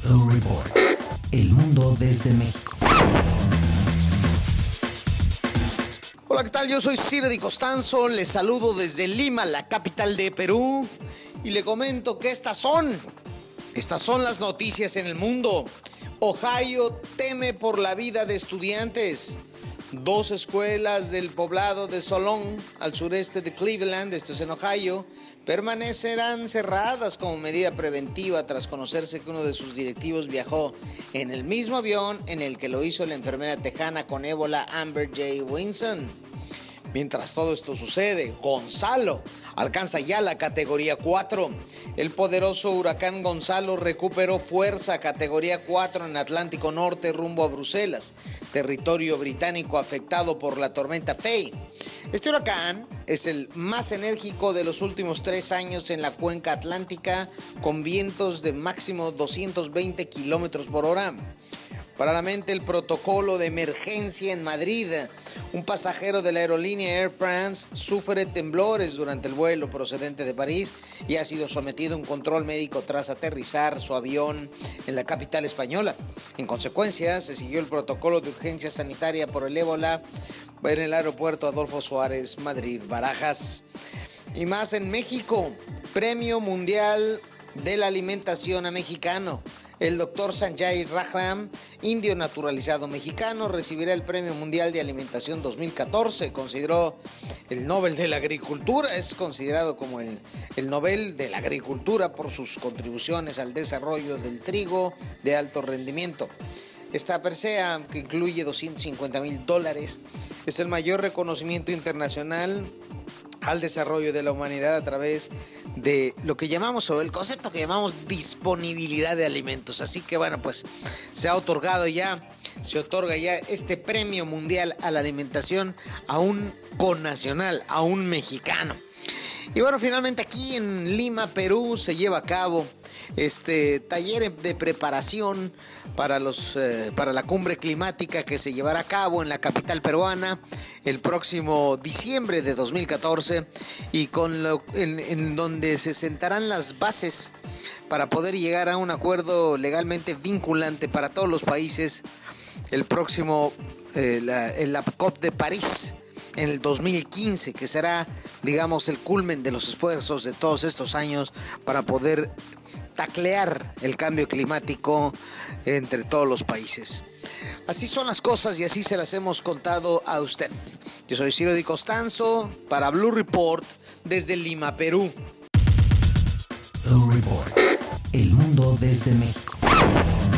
Blue Report. El mundo desde México. Hola, ¿qué tal? Yo soy Ciro Di Costanzo, les saludo desde Lima, la capital de Perú, y le comento que estas son las noticias en el mundo. Ohio teme por la vida de estudiantes. 2 escuelas del poblado de Solon, al sureste de Cleveland, esto es en Ohio, permanecerán cerradas como medida preventiva tras conocerse que uno de sus directivos viajó en el mismo avión en el que lo hizo la enfermera tejana con ébola Amber J. Winson. Mientras todo esto sucede, Gonzalo alcanza ya la categoría 4. El poderoso huracán Gonzalo recuperó fuerza categoría 4 en Atlántico Norte rumbo a Bruselas, territorio británico afectado por la tormenta Faye. Este huracán es el más enérgico de los últimos 3 años en la cuenca atlántica, con vientos de máximo 220 kilómetros por hora. Paralelamente, el protocolo de emergencia en Madrid. Un pasajero de la aerolínea Air France sufre temblores durante el vuelo procedente de París y ha sido sometido a un control médico tras aterrizar su avión en la capital española. En consecuencia, se siguió el protocolo de urgencia sanitaria por el ébola en el aeropuerto Adolfo Suárez, Madrid, Barajas. Y más en México, Premio Mundial de la Alimentación a Mexicano. El doctor Sanjay Rajram, indio naturalizado mexicano, recibirá el Premio Mundial de Alimentación 2014. Consideró el Nobel de la Agricultura, es considerado como el Nobel de la Agricultura por sus contribuciones al desarrollo del trigo de alto rendimiento. Esta presea, que incluye $250,000, es el mayor reconocimiento internacional al desarrollo de la humanidad a través de lo que llamamos, o el concepto que llamamos disponibilidad de alimentos. Así que bueno, pues se otorga ya este premio mundial a la alimentación a un connacional, a un mexicano. Y bueno, finalmente aquí en Lima, Perú, se lleva a cabo este taller de preparación para la cumbre climática que se llevará a cabo en la capital peruana el próximo diciembre de 2014, y en donde se sentarán las bases para poder llegar a un acuerdo legalmente vinculante para todos los países el próximo la COP de París en el 2015, que será, digamos, el culmen de los esfuerzos de todos estos años para poder taclear el cambio climático entre todos los países. Así son las cosas y así se las hemos contado a usted. Yo soy Ciro Di Costanzo para Blue Report desde Lima, Perú. Blue Report. El mundo desde México.